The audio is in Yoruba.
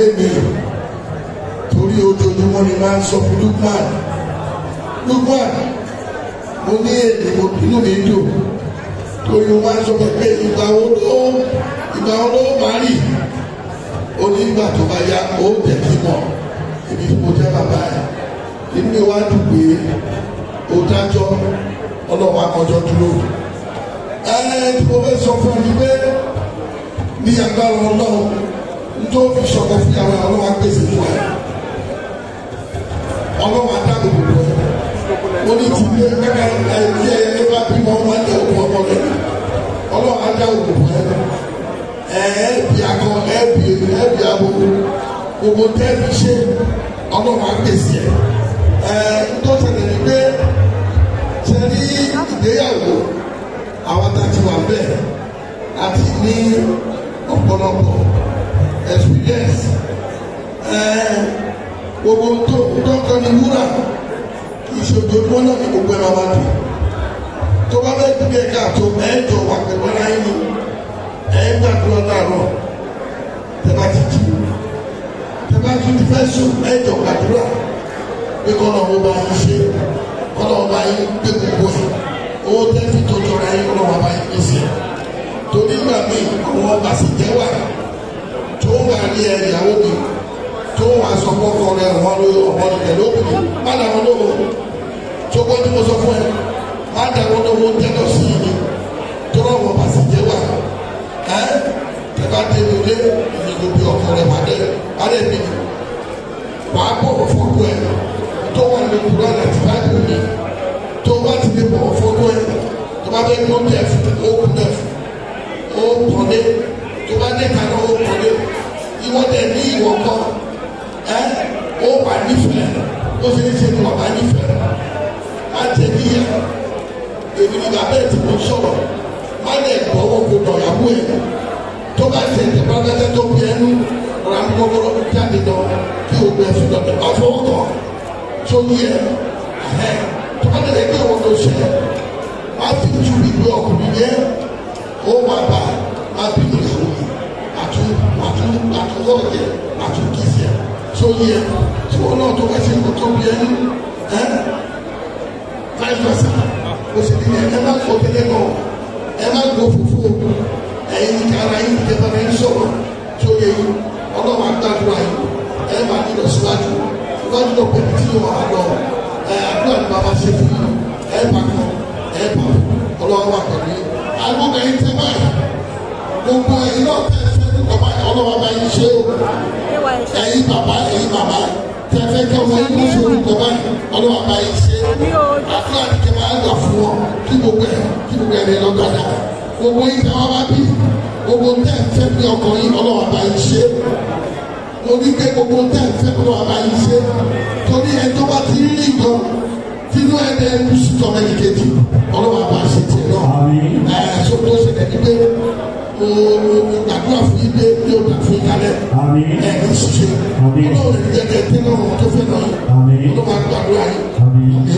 mi torí ojoojúmọ́ ni máa ń sọ fún Lukman mo ní èdè mo inú mi dùn torí mo máa ń sọ pé ìgbà wo ló máa rí ó ní ìgbà tó bá yá ó jẹ́ kí mọ̀ èmi tí mo jẹ́ bàbá ẹ̀ inú mi wá dùn pé ó dájọ́ ọlọ́wọ́ akọjọ́ dúró tí mo fẹ́ sọ fún mi pé ní agbára ọlọ́run nítorí fi sọ̀kọ̀ fún àwọn ọlọ́wọ́ agbèsè fún ẹ ọlọ́wọ́ adáàbò gbogbo ẹ mo ní ti gbé gẹ́gẹ́ ẹ̀yẹ ẹ̀yẹ bá bí wọn máa ń tẹ òkú ọmọ rẹ ọlọ́wọ́ adáàbò gbogbo ẹ ẹ̀ẹ́bì akọ ẹ̀ẹ́bì abo gbogbo tẹ́ẹ̀bì ṣe ọlọ́wọ́ agbèsè tó tẹ̀lé ní pé ṣe ní ìgbéyàwó àwọn àtàtì wà bẹ́ẹ̀ àti ní ọ̀pọ̀lọpọ̀ experience gbogbo tó kọ́ ní wúrà ìṣòjòjúmọ́ náà ní gbogbo ẹ̀rọ wa dùn tó bá bẹ́ẹ̀ dúdú ẹ̀ka àtò ẹ̀ẹ́jọ wà pẹ̀lú aláyé ní ẹ̀ẹ́gbàdúrà láàárọ̀ tẹ́bá ti jù tẹ́bá tún ti fẹ́ sùn ẹ̀ẹ́jọ gbàdúrà pé kọ́nà ọmọ bá yín ṣe kọ́nà ọmọ yín gbé gbogbo ẹ̀ owó tẹ́fì tó jọra yín kọ́nà ọmọ bá yín pèsè torí gbà mí àwọn ọba sì jẹ́ wà tó wà ní ẹ̀yàwó mi tó wà sọ fọ́kọ rẹ̀ ọmọ rẹ̀ lóbìnrin má dà wọn lówó tó kọ́ tí mo sọ fún ẹ má dà wọn lówó tẹ́lọ̀ sí i tó rọ̀ wọ́n bá sì jẹ́ wà tẹ́bá débi lé ìyẹ̀dọ̀ bí ọkọ rẹ̀ má dẹ̀ mi wàá bọ̀ fọ́kọ ẹ̀ tó wà ní kúrò àti báyìí mi tó bá ti lè bọ̀ fọ́kọ ẹ̀ tó bá bẹ́ẹ̀ kó tẹ̀ fún ó kú tẹ̀ fún ó kọ́lé tó bá dé kaná ó kọ́lé ìwọ́n dẹ̀ ní ìwọ̀n kan ó wà nífẹ̀ẹ́ ó ṣe é ṣe ní ọ̀bá nífẹ̀ẹ́ má jẹ́ níyà èmi ní bàbá ẹ̀ tí mo sọ̀rọ̀ má lè gbọ́wọ́ kó dọ̀yàwó ẹ̀ tó bá tẹ̀ tẹ̀ bá gẹ́gẹ́ tó bí ẹnu ra ń gbọ́gbọ́rọ́ jáde lọ kí o gbẹ fún dọ̀tẹ̀ bá fọwọ́ kàn tó yẹ tó bá tẹ̀lé pé òun ló ṣe má fi ju ìgbé ọkùnrin yẹn ó wà bá má bí ìyàwó yìí àtúnwọ́ọ̀dẹ̀ àtúnkìsẹ̀ tó yẹ tí wọn náà tó bá ṣe kó tó bí ẹnu 5% ó sì ní ẹ má kó tẹ́lẹ̀ náà ẹ má gbó fòfó ẹ̀yin kára yín ìjẹba náà ń sọ̀rọ̀ tó yẹ yìí ọlọ́wọ́ àgbàdúrà yìí ẹ má nílò síwájú lọ pẹ̀lú tí yóò wà lọ àdúrà ní bàbá ṣe fún yìí ẹ bá kọ ẹ bá ọlọ́wọ́ wà pẹ̀lú agbóhùn ẹ̀yin tẹ́ báyìí gbogbo ẹ̀yin náà tẹ́ fẹ́ kọ́ báyìí ọlọ́wọ́ bá yín ṣe o ẹ̀yin bàbá tẹ́fẹ́ kẹ́ wọ́n yín fún orúkọ báyìí ọlọ́wọ́ bá yín ṣe àdúrà ní kẹ́ máa gbà fún wọn kí gbogbo ẹ̀ lọ́gbàdà gbogbo yín tẹ́ wọ́n bá bí gbogbo tẹ́ fẹ́ bí ọkọ yín ọlọ́wọ́ bá yín ṣe mo ní pé gbogbo tẹ́ fẹ́ ọlọ́wọ́ bá yín ṣe torí ẹ̀ tó bá ti rí gan tinú ẹ̀dẹ̀ ẹ̀dùsùtọ̀ mẹ́nìkejì ọlọ́wọ́ bá ṣe tiẹ̀ náà ṣó tó ṣẹlẹ̀ ní pé gbàdúrà fún yín pé yóò dà fún yín kálẹ̀ ní ṣiṣẹ́ ọlọ́wọ́ rẹ̀ jẹ́ kẹ́ tẹ́lẹ̀ ọ̀rọ̀ tó fẹ́ náà ọlọ́wọ́ gbàdúrà yín.